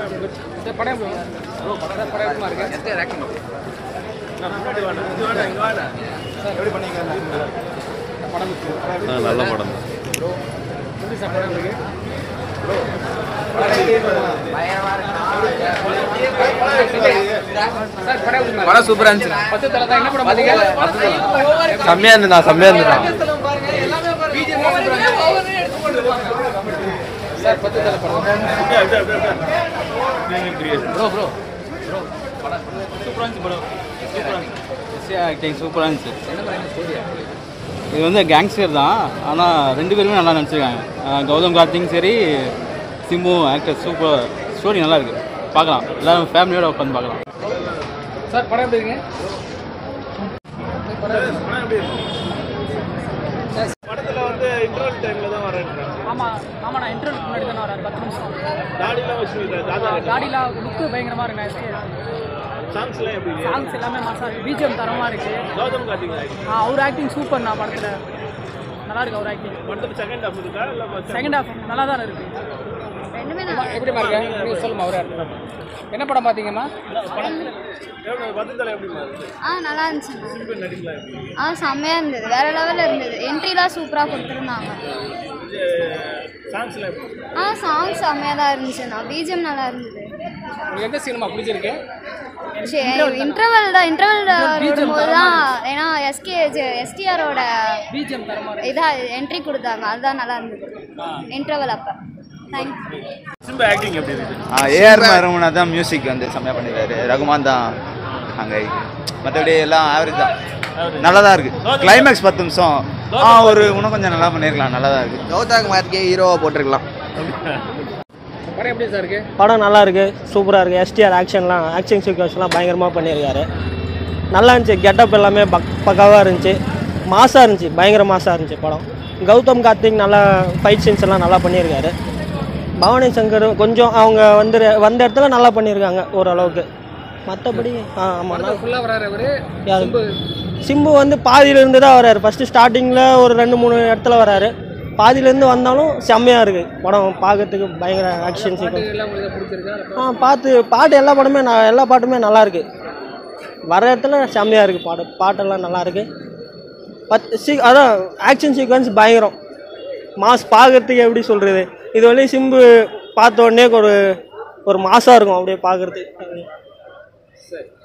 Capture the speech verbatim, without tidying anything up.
sir படம் எப்படி bro படம் படம் எப்படிமா இருக்கு எந்த ஆக்டிங் நான் முன்னாடி வாடா இது வாடா இங்க வாடா சார் எப்படி பண்ணீங்க படம் நல்ல படம் ப்ரோ எப்படி சார் படம் இருக்கு ப்ரோ படம் சூப்பரா இருந்துச்சு பத்து தலை தான் என்ன படம் பாத்தீங்க செம்மையா இருந்ததா செம்மையா இருந்ததா சார் பத்து தலை படம் ப்ரோ ப்ரோ ப்ரோ படம் சூப்பரா இருந்துச்சு ப்ரோ சூப்பரா இருந்துச்சு ஆக்டிங் சூப்பரா இருந்துச்சு என்ன படம் ஸ்டோரி இது வந்து கேங்ஸ்டர் தான் ஆனால் ரெண்டு பேருமே நல்லா நடிச்சிருக்காங்க கௌதம் கார்த்திக்கும் சரி சிம்பு ஆக்டர் சூப்பர் ஸ்டோரி நல்லா இருக்குது பார்க்கலாம் எல்லோரும் ஃபேமிலியோட உட்காந்து பார்க்கலாம் சார் படம் எப்படி இருக்குங்க படத்தில் வந்து இன்டர்வல் டைமில் தான் வரேன் ஆமாம் ஆமாம் நான் இன்டர்வல் முன்னாடி தான் வரேன் பத்து நிமிஷம் தாடிலாம் வச்சு தாடிலாம் லுக்கு பயங்கரமாக இருக்கு எஸ்கே சாங்ஸ்லாம் எப்படி சாங்ஸ் எல்லாமே மாசா இருக்கு பிஜிஎம் தரமாக இருக்குது கௌதம் கார்த்திக் ஆ அவர் ஆக்டிங் சூப்பர் நான் படத்தில் நல்லா இருக்கு அவர் ஆக்டிங் படத்தில் செகண்ட் ஹாஃப் இருக்கா இல்லை செகண்ட் ஹாஃப் நல்லா தான் இருக்குது எப்படிமா இருக்கு நீங்கள் சொல்லுமா அவரே என்ன படம் பார்த்தீங்கம்மா பத்து தலை எப்படிமா இருக்கு ஆ நல்லா இருந்துச்சு சிம்பு நடிக்கலாம் எப்படி ஆ செம்மையாக இருந்தது வேறு லெவலில் இருந்தது என்ட்ரிலாம் சூப்பராக கொடுத்துருந்தாங்க சாங்ஸ்லாம் எப்படி ஆ சாங்ஸ் செம்மையாக தான் இருந்துச்சுண்ணா பிஜிஎம் நல்லா இருந்தது உங்களுக்கு எந்த சினிமா பிடிச்சிருக்கு இன்டர்வல் தான் இன்டர்வல் வரும்போது தான் ஏன்னா எஸ்கே எஸ்டிஆரோட பிஜிஎம் தரமாக இதாக என்ட்ரி கொடுத்தாங்க அதுதான் நல்லா இருந்தது இன்டர்வல் அப்போ தேங்க்யூ சிம்பு ஆக்டிங் எப்படி இருக்குது ஆ ஏஆர் ரகுமான் தான் மியூசிக் வந்து செம்மையாக பண்ணிடுறாரு ரகுமான் தான் அங்கே மற்றபடி எல்லாம் ஆவரேஜ் தான் நல்லா தான் இருக்குது கிளைமேக்ஸ் பத்து நிமிஷம் ஆ ஒரு இன்னும் கொஞ்சம் நல்லா பண்ணியிருக்கலாம் நல்லா தான் இருக்குது கௌதம் கார்த்திகே ஹீரோவாக போட்டிருக்கலாம் படம் எப்படி சார் இருக்கு படம் நல்லா இருக்குது சூப்பராக இருக்குது எஸ்டிஆர் ஆக்ஷன்லாம் ஆக்ஷன் சீக்வன்ஸ்லாம் பயங்கரமாக பண்ணியிருக்காரு நல்லா இருந்துச்சு கெட்டப் எல்லாமே பக் பக்காவாக இருந்துச்சு மாசாக இருந்துச்சு பயங்கர மாசாக இருந்துச்சு படம் கௌதம் கார்த்திக் நல்லா ஃபைட் சீன்ஸ் எல்லாம் நல்லா பண்ணியிருக்காரு பவானி சங்கர் கொஞ்சம் அவங்க வந்து வந்த இடத்துல நல்லா பண்ணியிருக்காங்க ஓரளவுக்கு மற்றபடி ஆ ஆமாம் ஃபுல்லாக வராரு அவரு யாரு சிம்பு வந்து பாதியிலேருந்து தான் வராரு ஃபஸ்ட்டு ஸ்டார்டிங்கில் ஒரு ரெண்டு மூணு இடத்துல வராரு பாதியிலேருந்து வந்தாலும் செம்மையாக இருக்குது படம் பார்க்கறதுக்கு பயங்கர ஆக்ஷன் சீக்வன்ஸ் எல்லாம் உங்களுக்கு பிடிச்சிருக்கா ஆ பார்த்து பாட்டு எல்லா படமே நான் எல்லா பாட்டுமே நல்லா இருக்குது வர இடத்துல செம்மையாக இருக்குது பாட்டு பாட்டெல்லாம் நல்லா இருக்குது பத்து சீ அதான் ஆக்ஷன் சீக்வன்ஸ் பயங்கரம் மாஸ் பார்க்குறதுக்கு எப்படி சொல்கிறது இது வரையும் சிம்பு பார்த்த உடனே ஒரு ஒரு மாசாக இருக்கும் அப்படியே பார்க்குறதுக்கு சரி